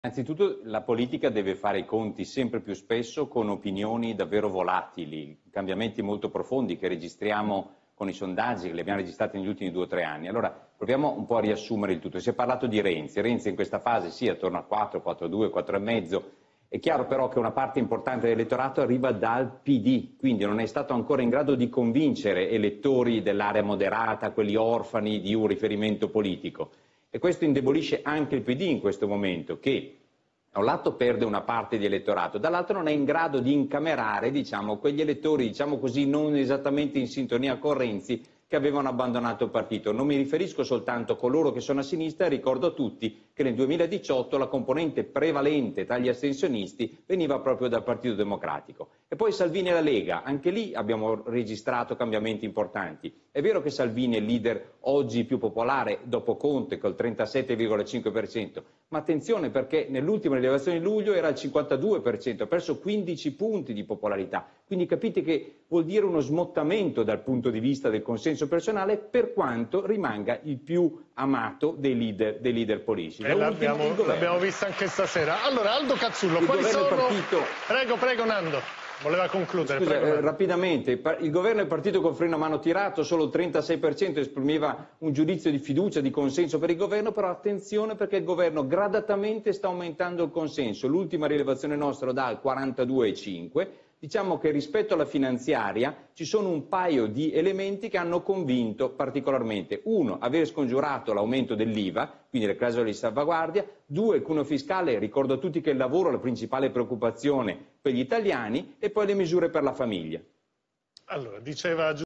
Innanzitutto la politica deve fare i conti sempre più spesso con opinioni davvero volatili, cambiamenti molto profondi che registriamo con i sondaggi, che li abbiamo registrati negli ultimi 2 o 3 anni. Allora proviamo un po' a riassumere il tutto. Si è parlato di Renzi. Renzi in questa fase sì, attorno a 4, 4,2, 4,5. È chiaro però che una parte importante dell'elettorato arriva dal PD, quindi non è stato ancora in grado di convincere elettori dell'area moderata, quelli orfani di un riferimento politico. E questo indebolisce anche il PD in questo momento, che da un lato perde una parte di elettorato, dall'altro non è in grado di incamerare, quegli elettori, non esattamente in sintonia con Renzi, che avevano abbandonato il partito. Non mi riferisco soltanto a coloro che sono a sinistra, ricordo a tutti che nel 2018 la componente prevalente tra gli astensionisti veniva proprio dal Partito Democratico. E poi Salvini e la Lega, anche lì abbiamo registrato cambiamenti importanti. È vero che Salvini è il leader oggi più popolare dopo Conte col 37,5%, ma attenzione perché nell'ultima rilevazione di luglio era al 52%, ha perso 15 punti di popolarità. Quindi capite che vuol dire uno smottamento dal punto di vista del consenso personale, per quanto rimanga il più amato dei leader politici. L'abbiamo visto anche stasera. Allora, Aldo Cazzullo, quali sono... Prego Nando. Voleva concludere. Scusa, prego. Rapidamente, il governo è partito con freno a mano tirato, solo il 36% esprimeva un giudizio di fiducia, di consenso per il governo, però attenzione perché il governo gradatamente sta aumentando il consenso. L'ultima rilevazione nostra lo dà al 42,5%. Diciamo che rispetto alla finanziaria ci sono un paio di elementi che hanno convinto particolarmente. Uno, aver scongiurato l'aumento dell'IVA, quindi le clausole di salvaguardia. Due, il cuneo fiscale, ricordo a tutti che il lavoro è la principale preoccupazione per gli italiani, e poi le misure per la famiglia. Allora, diceva